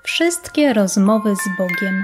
Wszystkie rozmowy z Bogiem.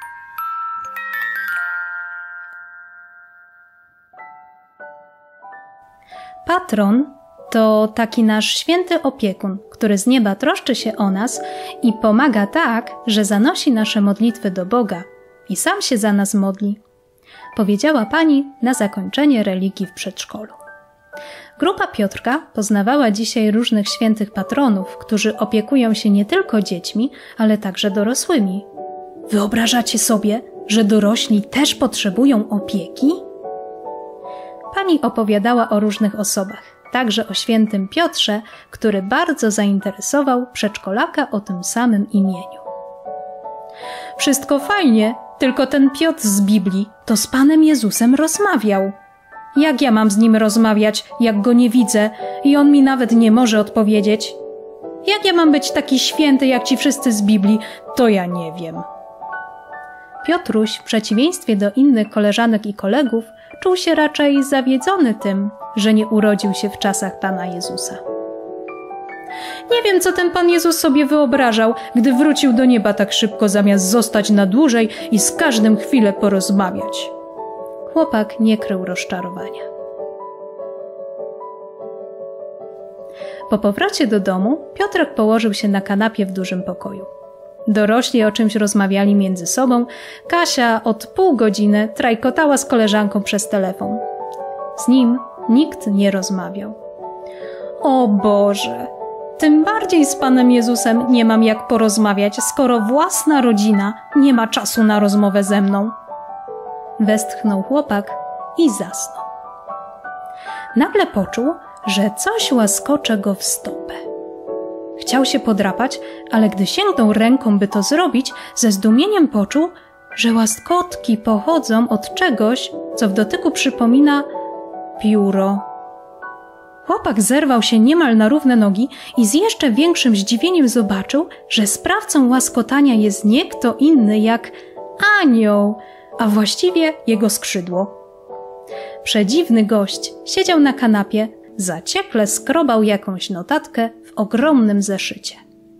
Patron to taki nasz święty opiekun, który z nieba troszczy się o nas i pomaga tak, że zanosi nasze modlitwy do Boga i sam się za nas modli, powiedziała pani na zakończenie religii w przedszkolu. Grupa Piotrka poznawała dzisiaj różnych świętych patronów, którzy opiekują się nie tylko dziećmi, ale także dorosłymi. Wyobrażacie sobie, że dorośli też potrzebują opieki? Pani opowiadała o różnych osobach, także o świętym Piotrze, który bardzo zainteresował przedszkolaka o tym samym imieniu. Wszystko fajnie, tylko ten Piotr z Biblii to z Panem Jezusem rozmawiał. Jak ja mam z nim rozmawiać, jak go nie widzę i on mi nawet nie może odpowiedzieć? Jak ja mam być taki święty jak ci wszyscy z Biblii, to ja nie wiem. Piotruś, w przeciwieństwie do innych koleżanek i kolegów, czuł się raczej zawiedziony tym, że nie urodził się w czasach Pana Jezusa. Nie wiem, co ten Pan Jezus sobie wyobrażał, gdy wrócił do nieba tak szybko, zamiast zostać na dłużej i z każdym chwilę porozmawiać. Chłopak nie krył rozczarowania. Po powrocie do domu Piotrek położył się na kanapie w dużym pokoju. Dorośli o czymś rozmawiali między sobą. Kasia od pół godziny trajkotała z koleżanką przez telefon. Z nim nikt nie rozmawiał. O Boże, tym bardziej z Panem Jezusem nie mam jak porozmawiać, skoro własna rodzina nie ma czasu na rozmowę ze mną. Westchnął chłopak i zasnął. Nagle poczuł, że coś łaskocze go w stopę. Chciał się podrapać, ale gdy sięgnął ręką, by to zrobić, ze zdumieniem poczuł, że łaskotki pochodzą od czegoś, co w dotyku przypomina pióro. Chłopak zerwał się niemal na równe nogi i z jeszcze większym zdziwieniem zobaczył, że sprawcą łaskotania jest nie kto inny jak anioł, a właściwie jego skrzydło. Przedziwny gość siedział na kanapie, zaciekle skrobał jakąś notatkę w ogromnym zeszycie.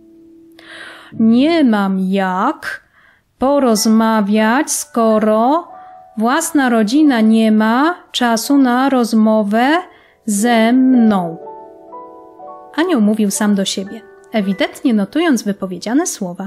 Nie mam jak porozmawiać, skoro własna rodzina nie ma czasu na rozmowę ze mną. Anioł mówił sam do siebie, ewidentnie notując wypowiedziane słowa.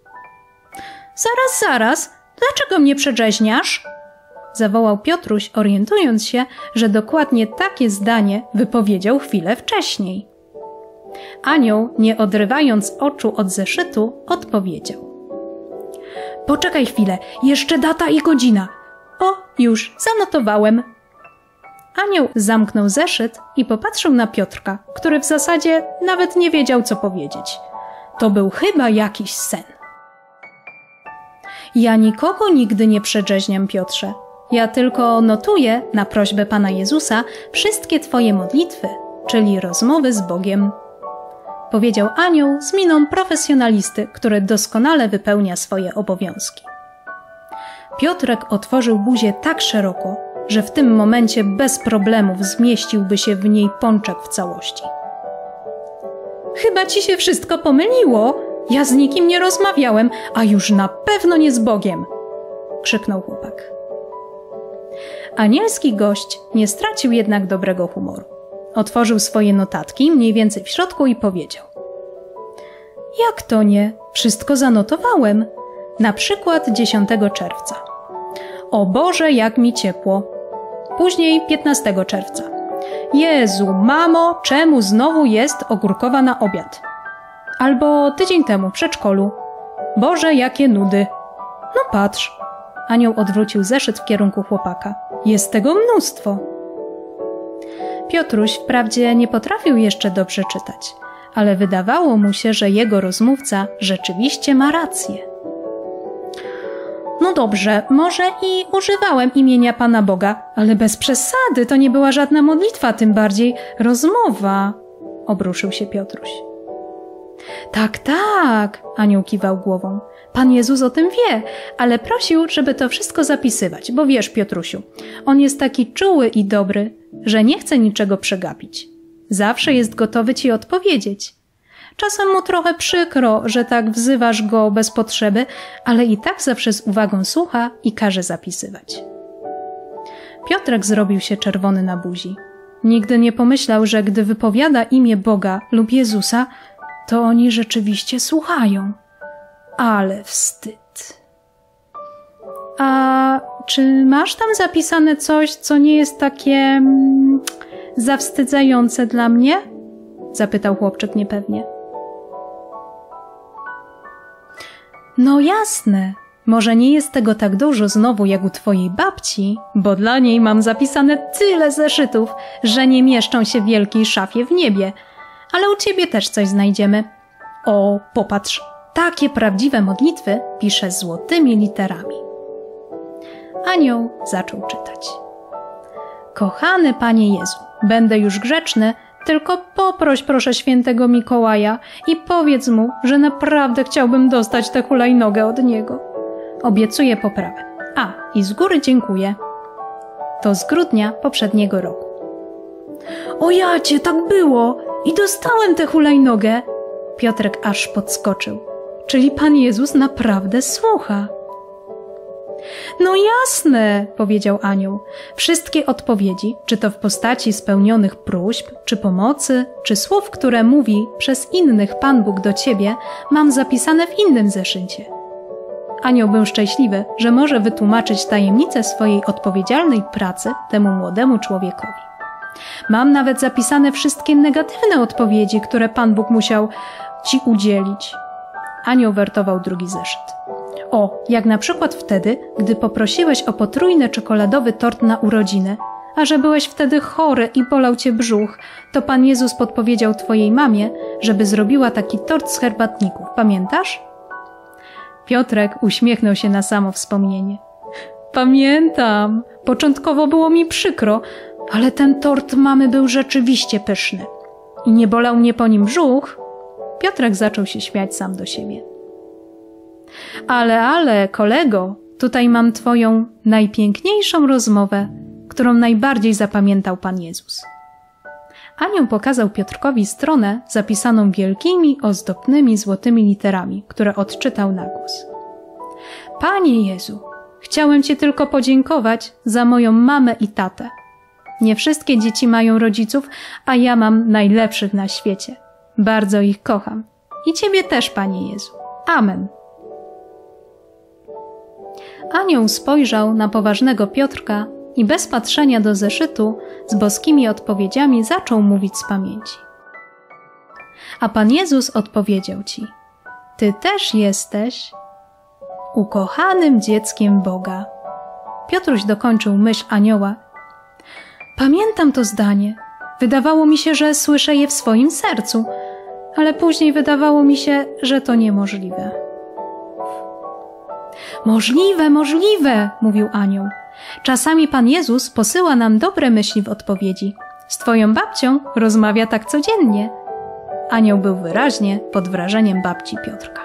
Zaraz, dlaczego mnie przedrzeźniasz? Zawołał Piotruś, orientując się, że dokładnie takie zdanie wypowiedział chwilę wcześniej. Anioł, nie odrywając oczu od zeszytu, odpowiedział. Poczekaj chwilę, jeszcze data i godzina. O, już, zanotowałem. Anioł zamknął zeszyt i popatrzył na Piotrka, który w zasadzie nawet nie wiedział, co powiedzieć. To był chyba jakiś sen. Ja nikogo nigdy nie przedrzeźniam, Piotrze. Ja tylko notuję na prośbę Pana Jezusa wszystkie Twoje modlitwy, czyli rozmowy z Bogiem. Powiedział anioł z miną profesjonalisty, który doskonale wypełnia swoje obowiązki. Piotrek otworzył buzię tak szeroko, że w tym momencie bez problemów zmieściłby się w niej pączek w całości. Chyba ci się wszystko pomyliło. Ja z nikim nie rozmawiałem, a już na pewno nie z Bogiem, krzyknął chłopak. Anielski gość nie stracił jednak dobrego humoru. Otworzył swoje notatki mniej więcej w środku i powiedział. Jak to nie? Wszystko zanotowałem. Na przykład 10 czerwca. O Boże, jak mi ciepło. Później 15 czerwca. Jezu, mamo, czemu znowu jest ogórkowa na obiad? Albo tydzień temu w przedszkolu. Boże, jakie nudy. No patrz. Anioł odwrócił zeszyt w kierunku chłopaka. Jest tego mnóstwo. Piotruś wprawdzie nie potrafił jeszcze dobrze czytać, ale wydawało mu się, że jego rozmówca rzeczywiście ma rację. No dobrze, może i używałem imienia Pana Boga, ale bez przesady, to nie była żadna modlitwa, tym bardziej rozmowa, obruszył się Piotruś. Tak, anioł kiwał głową. Pan Jezus o tym wie, ale prosił, żeby to wszystko zapisywać, bo wiesz, Piotrusiu, on jest taki czuły i dobry, że nie chce niczego przegapić. Zawsze jest gotowy ci odpowiedzieć. Czasem mu trochę przykro, że tak wzywasz go bez potrzeby, ale i tak zawsze z uwagą słucha i każe zapisywać. Piotrek zrobił się czerwony na buzi. Nigdy nie pomyślał, że gdy wypowiada imię Boga lub Jezusa, to oni rzeczywiście słuchają. Ale wstyd. A czy masz tam zapisane coś, co nie jest takie zawstydzające dla mnie? Zapytał chłopczyk niepewnie. No jasne, może nie jest tego tak dużo znowu jak u twojej babci, bo dla niej mam zapisane tyle zeszytów, że nie mieszczą się w wielkiej szafie w niebie. Ale u ciebie też coś znajdziemy. O, popatrz, takie prawdziwe modlitwy piszę złotymi literami. Anioł zaczął czytać. Kochany Panie Jezu, będę już grzeczny, tylko poproś proszę świętego Mikołaja i powiedz mu, że naprawdę chciałbym dostać tę hulajnogę od niego. Obiecuję poprawę. A, i z góry dziękuję. To z grudnia poprzedniego roku. O jacie, tak było! I dostałem tę hulajnogę! Piotrek aż podskoczył. Czyli Pan Jezus naprawdę słucha. No jasne, powiedział anioł. Wszystkie odpowiedzi, czy to w postaci spełnionych próśb, czy pomocy, czy słów, które mówi przez innych Pan Bóg do ciebie, mam zapisane w innym zeszycie. Anioł był szczęśliwy, że może wytłumaczyć tajemnicę swojej odpowiedzialnej pracy temu młodemu człowiekowi. Mam nawet zapisane wszystkie negatywne odpowiedzi, które Pan Bóg musiał ci udzielić. Anioł wertował drugi zeszyt. O, jak na przykład wtedy, gdy poprosiłeś o potrójny czekoladowy tort na urodziny, a że byłeś wtedy chory i bolał cię brzuch, to Pan Jezus podpowiedział twojej mamie, żeby zrobiła taki tort z herbatników. Pamiętasz? Piotrek uśmiechnął się na samo wspomnienie. Pamiętam. Początkowo było mi przykro, ale ten tort mamy był rzeczywiście pyszny. I nie bolał mnie po nim brzuch? Piotrek zaczął się śmiać sam do siebie. Ale, kolego, tutaj mam twoją najpiękniejszą rozmowę, którą najbardziej zapamiętał Pan Jezus. Anioł pokazał Piotrkowi stronę zapisaną wielkimi, ozdobnymi złotymi literami, które odczytał na głos. Panie Jezu, chciałem Ci tylko podziękować za moją mamę i tatę. Nie wszystkie dzieci mają rodziców, a ja mam najlepszych na świecie. Bardzo ich kocham. I Ciebie też, Panie Jezu. Amen. Anioł spojrzał na poważnego Piotrka i bez patrzenia do zeszytu z boskimi odpowiedziami zaczął mówić z pamięci. A Pan Jezus odpowiedział ci: Ty też jesteś ukochanym dzieckiem Boga. Piotruś dokończył myśl anioła. Pamiętam to zdanie. Wydawało mi się, że słyszę je w swoim sercu, ale później wydawało mi się, że to niemożliwe. Możliwe, mówił anioł. Czasami Pan Jezus posyła nam dobre myśli w odpowiedzi. Z twoją babcią rozmawia tak codziennie. Anioł był wyraźnie pod wrażeniem babci Piotrka.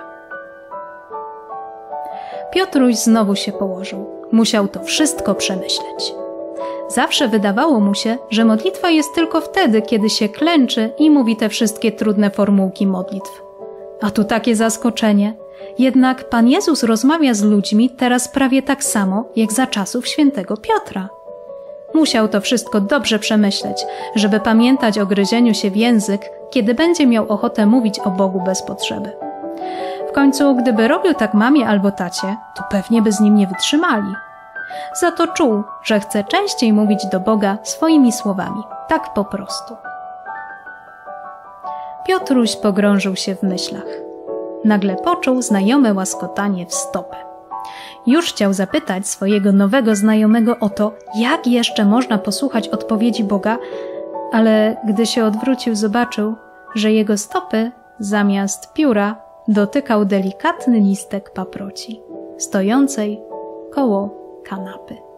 Piotruś znowu się położył. Musiał to wszystko przemyśleć. Zawsze wydawało mu się, że modlitwa jest tylko wtedy, kiedy się klęczy i mówi te wszystkie trudne formułki modlitw. A tu takie zaskoczenie. Jednak Pan Jezus rozmawia z ludźmi teraz prawie tak samo, jak za czasów świętego Piotra. Musiał to wszystko dobrze przemyśleć, żeby pamiętać o gryzieniu się w język, kiedy będzie miał ochotę mówić o Bogu bez potrzeby. W końcu, gdyby robił tak mamie albo tacie, to pewnie by z nim nie wytrzymali. Za to czuł, że chce częściej mówić do Boga swoimi słowami, tak po prostu. Piotruś pogrążył się w myślach. Nagle poczuł znajome łaskotanie w stopę. Już chciał zapytać swojego nowego znajomego o to, jak jeszcze można posłuchać odpowiedzi Boga, ale gdy się odwrócił, zobaczył, że jego stopy zamiast pióra dotykał delikatny listek paproci, stojącej koło kanapy.